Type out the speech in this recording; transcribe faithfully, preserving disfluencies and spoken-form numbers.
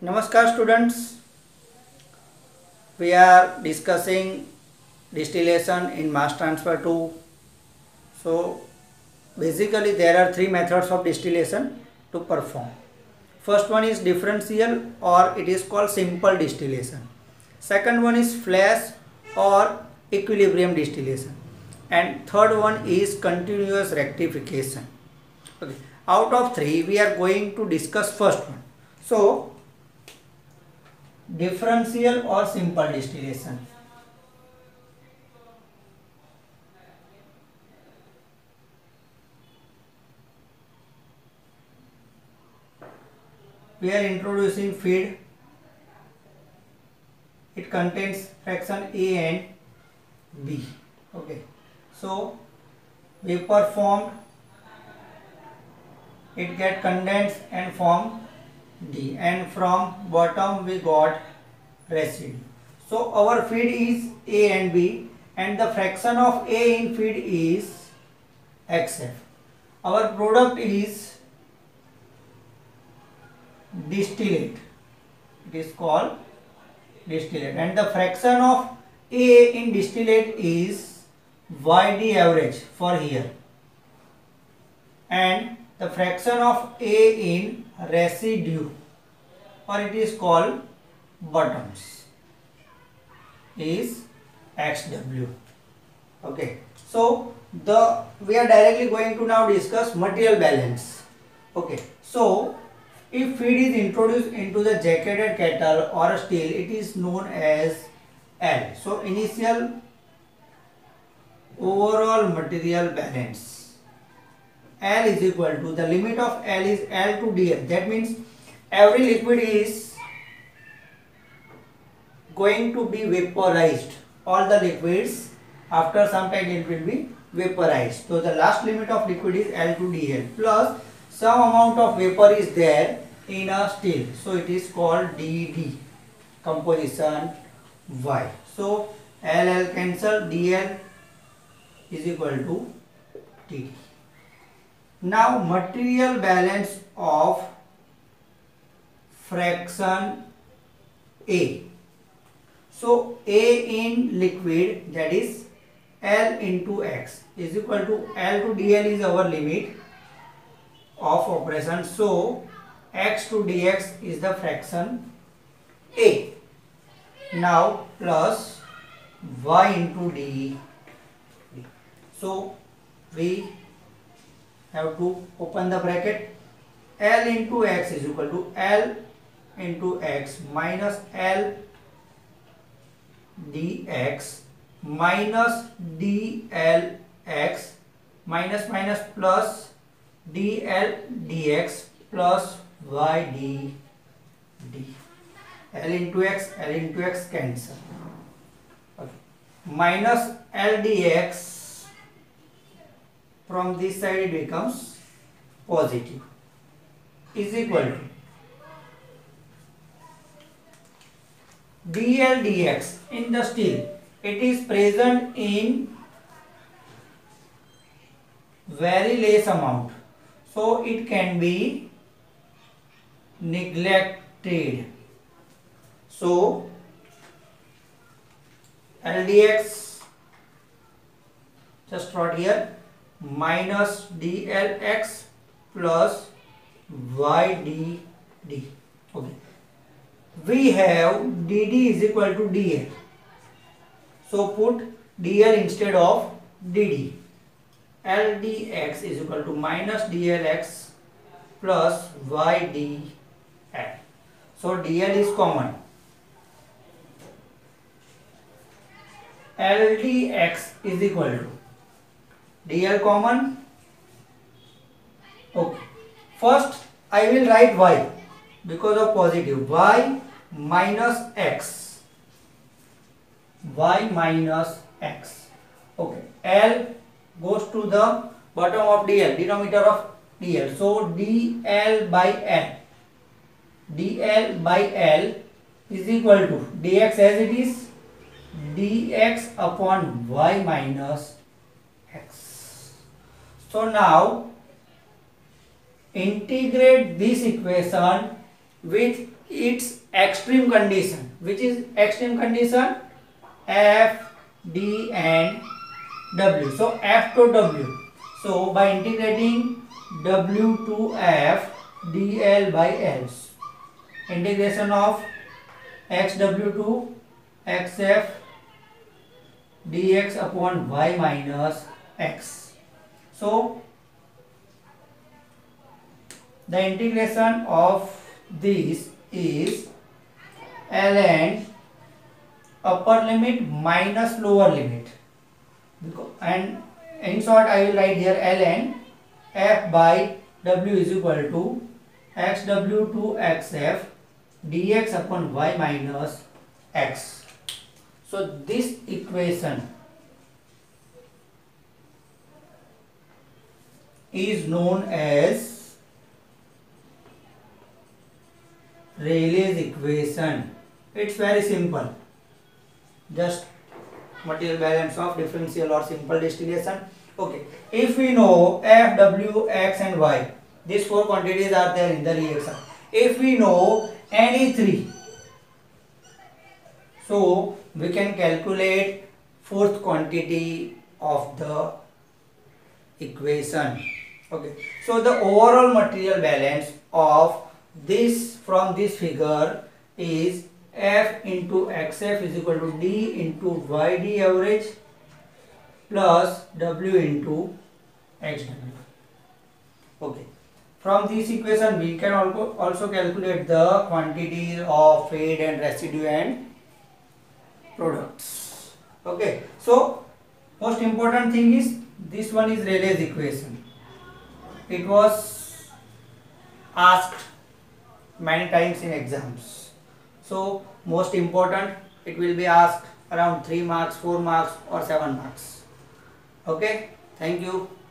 Namaskar students, we are discussing distillation in mass transfer two. So basically there are three methods of distillation to perform. First one is differential or it is called simple distillation. Second one is flash or equilibrium distillation. And third one is continuous rectification. Okay. Out of three we are going to discuss first one. So differential or simple distillation. We are introducing feed. It contains fraction A and B. Okay. So vapor formed, it get condensed and form D, and from bottom we got residue. So our feed is A and B, and the fraction of A in feed is X F. Our product is distillate. It is called distillate, and the fraction of A in distillate is Y D average for here, and the fraction of A in residue, or it is called bottoms, is X W. Okay, so the we are directly going to now discuss material balance. Okay, so if feed is introduced into the jacketed kettle or steel, it is known as L. So initial overall material balance, L is equal to, the limit of L is L to D L. That means every liquid is going to be vaporized. All the liquids after some time it will be vaporized. So the last limit of liquid is L to D L plus some amount of vapor is there in a steel. So it is called D D, composition Y. So L L cancel, D L is equal to D D. Now material balance of fraction A. So A in liquid, that is L into X, is equal to L to D L is our limit of operation. So X to D X is the fraction A. Now plus Y into D. So we have to open the bracket. L into X is equal to L into X minus L dx minus D L X minus minus plus D L dx plus Y D D. L into X, L into X cancel. Okay. Minus L dx, from this side it becomes positive, is equal to D L dx. In the steel, it is present in very less amount, so it can be neglected. So L dx, just write here, minus D L X plus Y D D. Okay. We have D D is equal to D L. So put D L instead of D D. L dx is equal to minus D L X plus Y D L. So D L is common. L dx is equal to D L common. Okay. First I will write Y because of positive. Y minus X. Y minus X. Okay. L goes to the bottom of D L, denominator of D L. So D L by L. D L by L is equal to dx as it is, dx upon Y minus X. So now integrate this equation with its extreme condition. Which is extreme condition? F, D and W. So F to W. So by integrating W to F, dl by L. Integration of xw to xf dx upon y minus x. So the integration of this is ln upper limit minus lower limit, and in short I will write here ln f by w is equal to xw to xf dx upon y minus x. So this equation is known as Rayleigh's equation. It's very simple, just material balance of differential or simple distillation. Okay, if we know F, W, X and Y, these four quantities are there in the reaction. If we know any three, so we can calculate fourth quantity of the equation. Okay, so the overall material balance of this from this figure is F into xf is equal to D into yd average plus W into xw. Okay, from this equation we can also also calculate the quantities of fade and residue and products. Okay, so most important thing is this one is Rayleigh's equation. It was asked many times in exams. So most important, it will be asked around three marks, four marks or seven marks. Okay, thank you.